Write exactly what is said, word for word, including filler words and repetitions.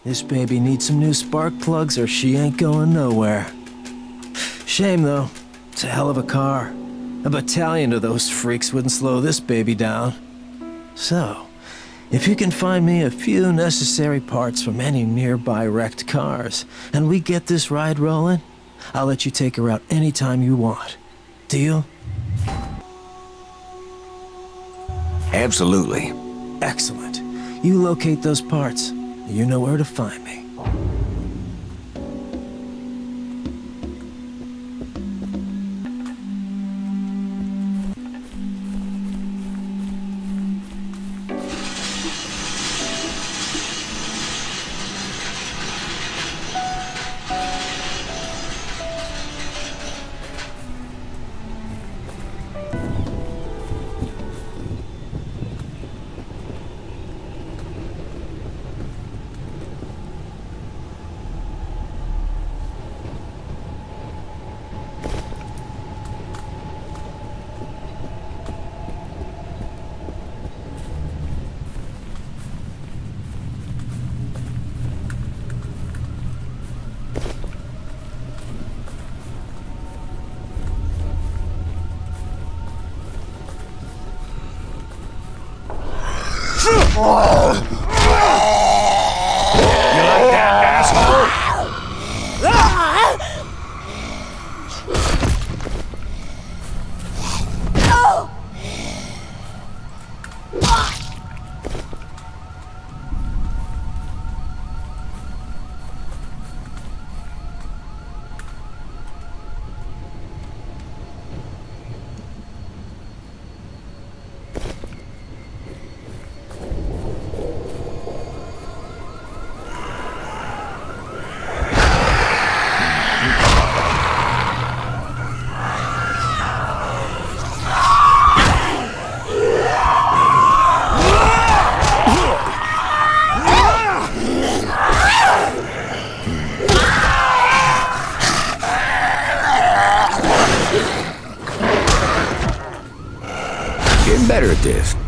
This baby needs some new spark plugs or she ain't going nowhere. Shame though, it's a hell of a car. A battalion of those freaks wouldn't slow this baby down. So, if you can find me a few necessary parts from any nearby wrecked cars, and we get this ride rolling, I'll let you take her out anytime you want. Deal? Absolutely. Excellent. You locate those parts. You know where to find me. You like that, asshole? Getting better at this.